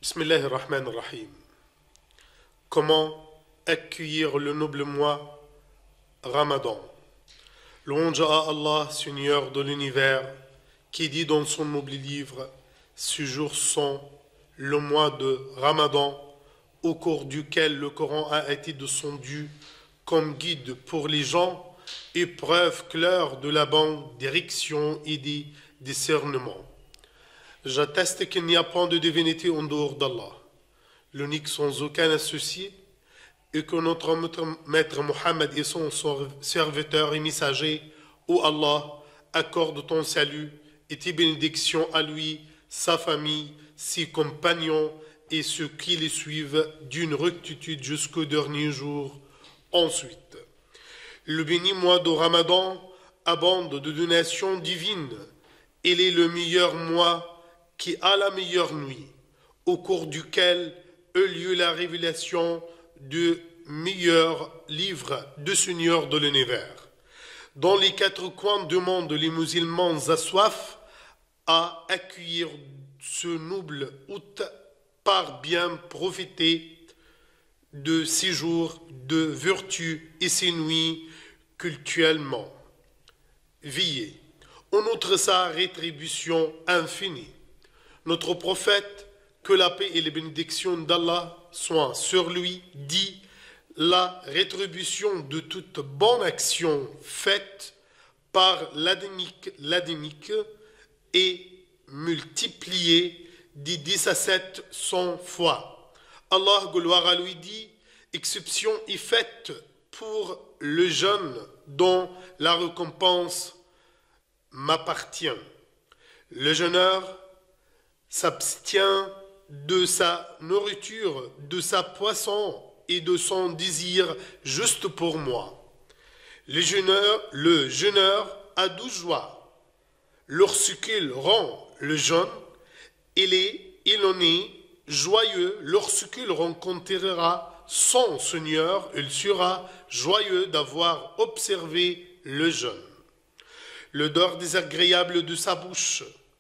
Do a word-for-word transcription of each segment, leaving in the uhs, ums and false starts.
Bismillah ar-Rahman ar-Rahim. Comment accueillir le noble mois Ramadan? Louange à Allah, Seigneur de l'univers, qui dit dans son noble livre: ce jour sont le mois de Ramadan, au cours duquel le Coran a été descendu comme guide pour les gens et preuve claire de la bonne direction et des discernements. J'atteste qu'il n'y a point de divinité en dehors d'Allah, l'unique sans aucun associé, et que notre maître Mohammed est son serviteur et messager. Ô Allah, accorde ton salut et tes bénédictions à lui, sa famille, ses compagnons et ceux qui les suivent d'une rectitude jusqu'au dernier jour. Ensuite, le béni mois de Ramadan abonde de donations divines. Il est le meilleur mois qui a la meilleure nuit, au cours duquel eut lieu la révélation du meilleur livre du Seigneur de l'univers. Dans les quatre coins du monde, les musulmans assoiffent à accueillir ce noble août par bien profiter de ces jours de vertu et ces nuits cultuellement veillées. En outre sa rétribution infinie. Notre prophète, que la paix et les bénédictions d'Allah soient sur lui, dit: la rétribution de toute bonne action faite par l'adémique, l'adémique est multipliée de dix à sept cents fois. Allah, gloire à lui, dit: exception est faite pour le jeune dont la récompense m'appartient. Le jeûneur s'abstient de sa nourriture, de sa poisson et de son désir juste pour moi. Le jeûneur, le jeûneur a douze joies. Lorsqu'il rend le jeûne, il est, il en est joyeux. Lorsqu'il rencontrera son Seigneur, il sera joyeux d'avoir observé le jeûne. L'odeur désagréable de sa bouche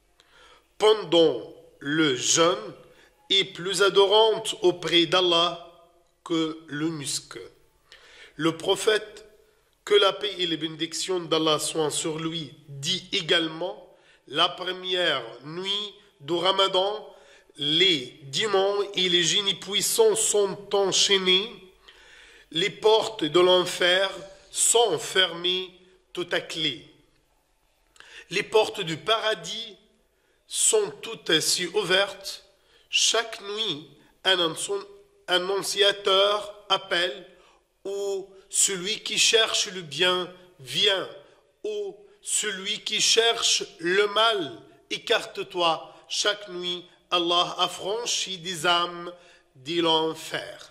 pendant le jeûne est plus adorante auprès d'Allah que le musc. Le prophète, que la paix et les bénédictions d'Allah soient sur lui, dit également: la première nuit du Ramadan, les démons et les génies puissants sont enchaînés, les portes de l'enfer sont fermées tout à clé. Les portes du paradis sont toutes ainsi ouvertes. Chaque nuit, un annonciateur appelle, ou celui qui cherche le bien vient, ou celui qui cherche le mal, écarte-toi. Chaque nuit, Allah affranchit des âmes de l'enfer.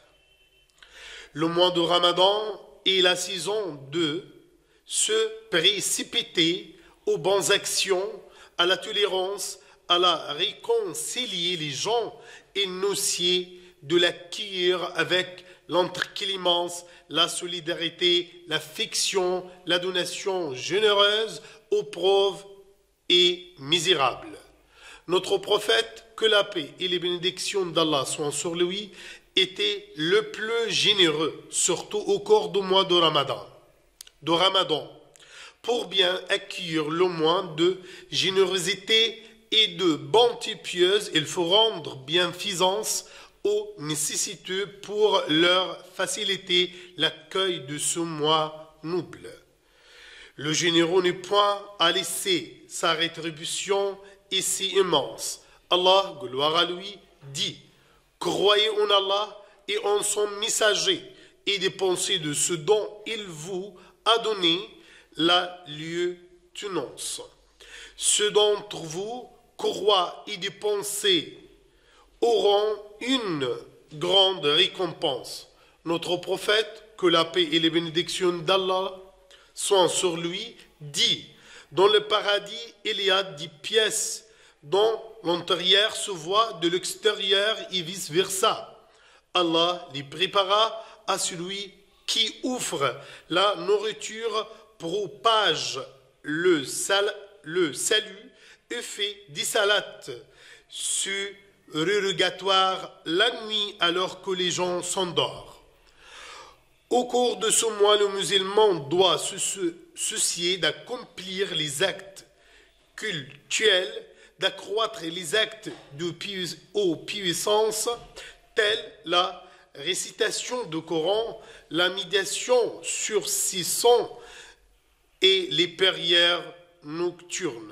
Le mois de Ramadan est la saison de se précipiter aux bonnes actions, à la tolérance, à la réconcilier les gens et négocier de l'accueillir avec l'entreclémence, la solidarité, l'affection, la donation généreuse aux pauvres et misérables. Notre prophète, que la paix et les bénédictions d'Allah soient sur lui, était le plus généreux, surtout au cours du mois de Ramadan. De Ramadan. Pour bien accueillir le mois de générosité et de bonté pieuse, il faut rendre bienfaisance aux nécessiteux pour leur faciliter l'accueil de ce mois noble. Le généreux n'est point à laisser sa rétribution est si immense. Allah, gloire à lui, dit: croyez en Allah et en son messager et dépensez de ce dont il vous a donné la lieutenance. Ceux d'entre vous croient et dépensent auront une grande récompense. Notre prophète, que la paix et les bénédictions d'Allah soient sur lui, dit: dans le paradis, il y a dix pièces dont l'intérieur se voit de l'extérieur et vice-versa. Allah les prépara à celui qui offre la nourriture, propage le, sal, le salut et fait des salades. Ce rérogatoire la nuit alors que les gens s'endorment. Au cours de ce mois, le musulman doit se soucier d'accomplir les actes cultuels, d'accroître les actes de puissance tels la récitation du Coran, la méditation sur ses sons et les prières nocturnes.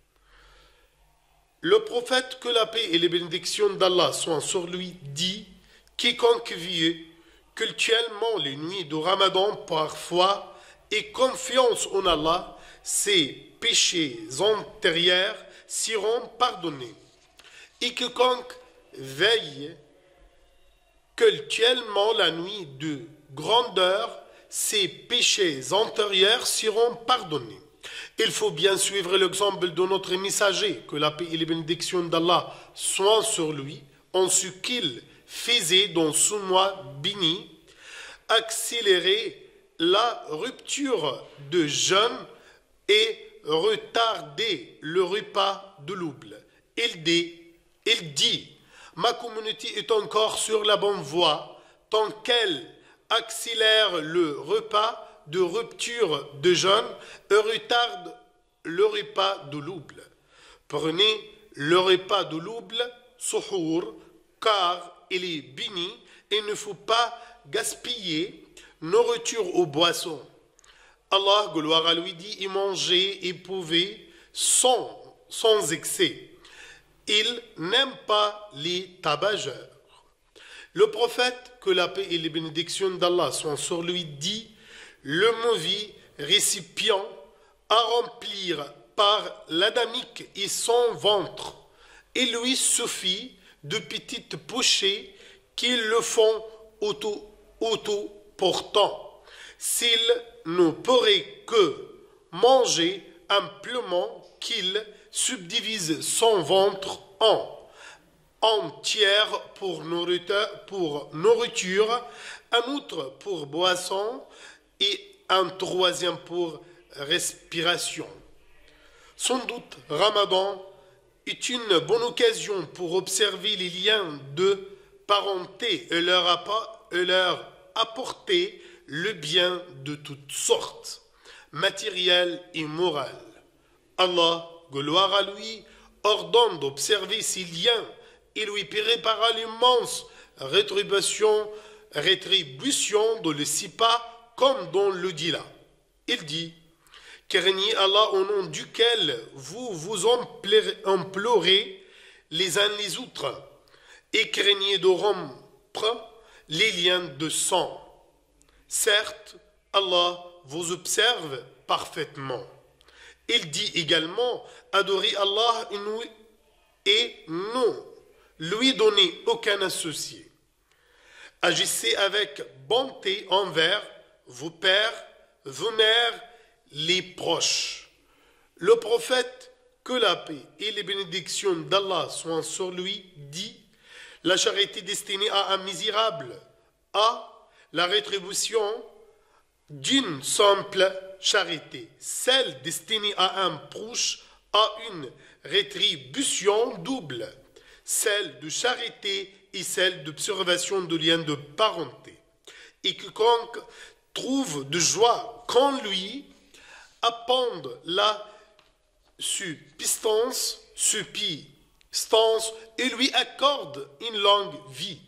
Le prophète, que la paix et les bénédictions d'Allah soient sur lui, dit « Quiconque vit cultuellement les nuits du Ramadan par foi et confiance en Allah, ses péchés antérieurs seront pardonnés. Et quiconque veille cultuellement la nuit de grandeur, ses péchés antérieurs seront pardonnés. » Il faut bien suivre l'exemple de notre messager, que la paix et les bénédictions d'Allah soient sur lui, en ce qu'il faisait dans ce mois béni, accélérer la rupture de jeûne et retarder le repas de l'ouble. Il dit, il dit, ma communauté est encore sur la bonne voie tant qu'elle accélère le repas de rupture de jeûne et retarde le repas de l'ouble. Prenez le repas de l'ouble, suhour, car il est béni et il ne faut pas gaspiller nourriture aux boissons. Allah, gloire à lui, dit, y manger et pouvez sans, sans excès. Il n'aime pas les tabageurs. Le prophète, que la paix et les bénédictions d'Allah soient sur lui, dit, le mauvais récipient à remplir par l'adamique et son ventre, et lui suffit de petites pochées qui le font auto, auto-portant. S'il ne pourrait que manger amplement, qu'il subdivise son ventre en entière pour nourriture, pour nourriture, un autre pour boisson et un troisième pour respiration. Sans doute, Ramadan est une bonne occasion pour observer les liens de parenté et leur, et leur apporter le bien de toutes sortes, matériel et moral. Allah, gloire à lui, ordonne d'observer ces liens et lui préparera l'immense rétribution, rétribution de le sipa comme dans le dit là. Il dit, craignez Allah au nom duquel vous vous implorez les uns les autres et craignez de rompre les liens de sang. Certes, Allah vous observe parfaitement. Il dit également, adorez Allah et ne lui donnez aucun associé. Agissez avec bonté envers vos pères, vos mères, les proches. Le prophète, que la paix et les bénédictions d'Allah soient sur lui, dit, la charité destinée à un misérable a la rétribution d'une simple charité. Celle destinée à un proche a une rétribution double, celle de charité et celle d'observation de liens de parenté. Et quiconque trouve de joie qu'en lui appende la subsistance, subsistance et lui accorde une longue vie,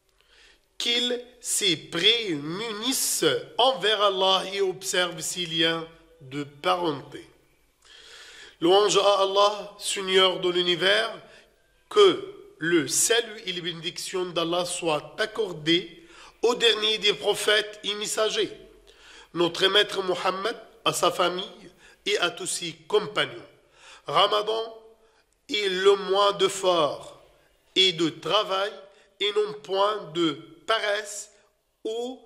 qu'il se prémunisse envers Allah et observe ses liens de parenté. Louange à Allah, Seigneur de l'univers, que le salut et les bénédictions d'Allah soient accordés au dernier des prophètes et messagers, notre maître Mohammed, à sa famille et à tous ses compagnons. Ramadan est le mois de fort et de travail et non point de paresse ou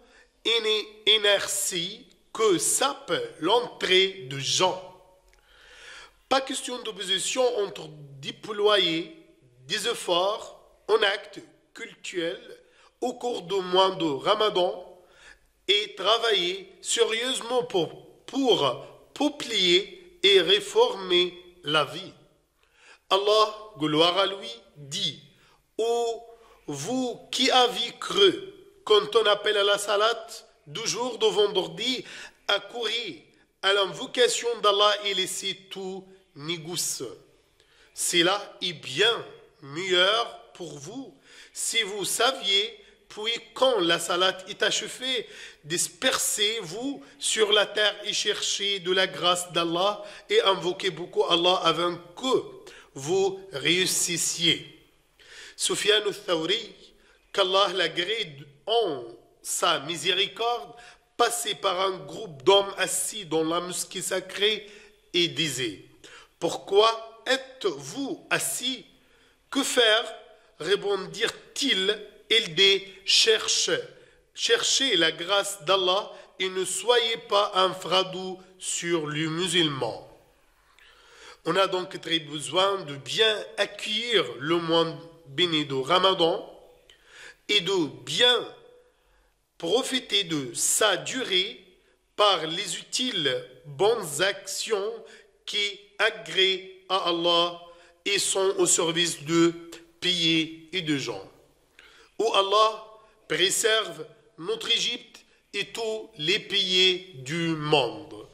inertie que sape l'entrée de gens. Pas question d'opposition entre déployer des efforts en actes cultuels au cours du mois de Ramadan et travailler sérieusement pour, pour peupler et réformer la vie. Allah, gloire à lui, dit, Ou vous qui avez cru, quand on appelle à la salat du jour de vendredi, à courir à l'invocation d'Allah et laisser tout négocier. Cela est bien meilleur pour vous si vous saviez, puis quand la salat est achevée, dispersez-vous sur la terre et cherchez de la grâce d'Allah et invoquez beaucoup Allah avant que vous réussissiez. Sufyan al-Thawri, qu'Allah l'agrée en sa miséricorde, passait par un groupe d'hommes assis dans la mosquée sacrée et disait: pourquoi êtes-vous assis? Que faire? Répondirent-ils. Il dit: cherchez, cherchez la grâce d'Allah et ne soyez pas un fardeau sur les musulmans. On a donc très besoin de bien accueillir le mois béni de Ramadan et de bien profiter de sa durée par les utiles bonnes actions qui agréent à Allah et sont au service de pays et de gens. Où Allah préserve notre Égypte et tous les pays du monde.